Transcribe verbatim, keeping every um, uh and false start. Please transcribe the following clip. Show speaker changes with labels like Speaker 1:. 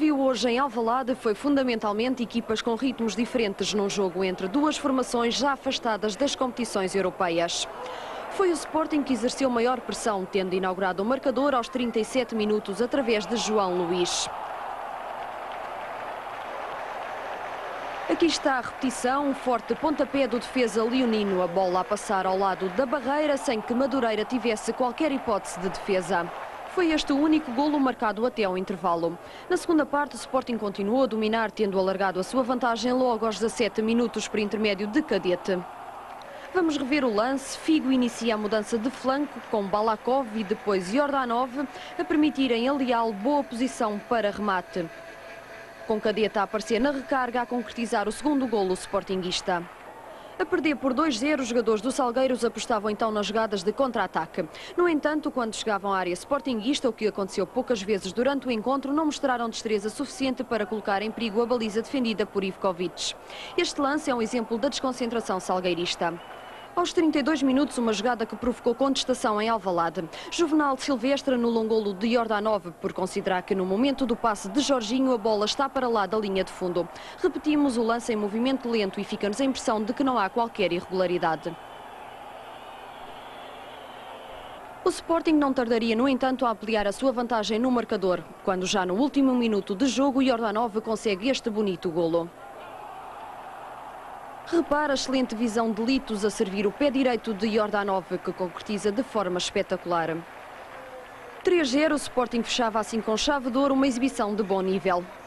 Speaker 1: viu hoje em Alvalade foi fundamentalmente equipas com ritmos diferentes num jogo entre duas formações já afastadas das competições europeias. Foi o Sporting que exerceu maior pressão, tendo inaugurado o marcador aos trinta e sete minutos através de João Luís. Aqui está a repetição, um forte pontapé do defesa leonino, a bola a passar ao lado da barreira sem que Madureira tivesse qualquer hipótese de defesa. Foi este o único golo marcado até ao intervalo. Na segunda parte, o Sporting continuou a dominar, tendo alargado a sua vantagem logo aos dezassete minutos por intermédio de Cadete. Vamos rever o lance. Figo inicia a mudança de flanco com Balakov e depois Jordanov a permitirem a Leal boa posição para remate. Com Cadete a aparecer na recarga a concretizar o segundo golo sportinguista. A perder por dois zero, os jogadores do Salgueiros apostavam então nas jogadas de contra-ataque. No entanto, quando chegavam à área sportinguista, o que aconteceu poucas vezes durante o encontro, não mostraram destreza suficiente para colocar em perigo a baliza defendida por Ivkovic. Este lance é um exemplo da desconcentração salgueirista. Aos trinta e dois minutos, uma jogada que provocou contestação em Alvalade. Juvenal Silvestre anula um golo de Jordanov por considerar que no momento do passe de Jorginho a bola está para lá da linha de fundo. Repetimos o lance em movimento lento e fica-nos a impressão de que não há qualquer irregularidade. O Sporting não tardaria, no entanto, a ampliar a sua vantagem no marcador, quando já no último minuto de jogo Jordanov consegue este bonito golo. Repara a excelente visão de Litos a servir o pé direito de Jordanov, que concretiza de forma espetacular. três zero, o Sporting fechava assim com chave de ouro uma exibição de bom nível.